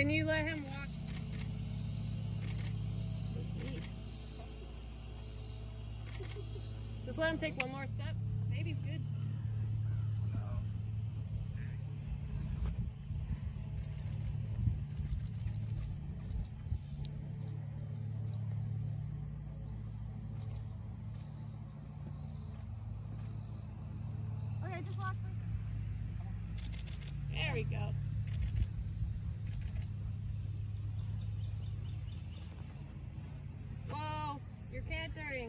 Can you let him walk? Just let him take one more step. Baby's good. Okay, just walk. There we go. Whoa, you're cantering.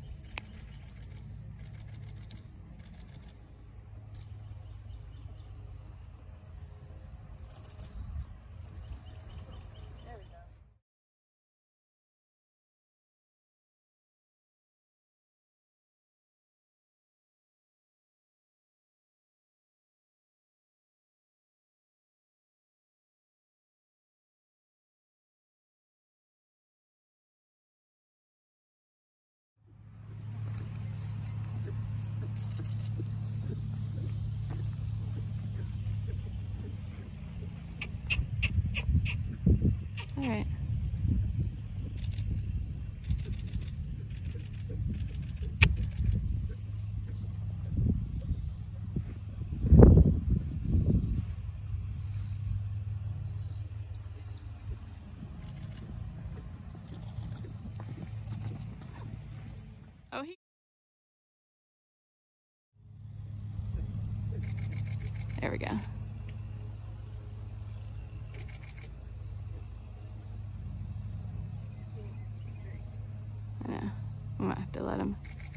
There we go. All right. Oh, there we go. I know. I'm gonna have to let him.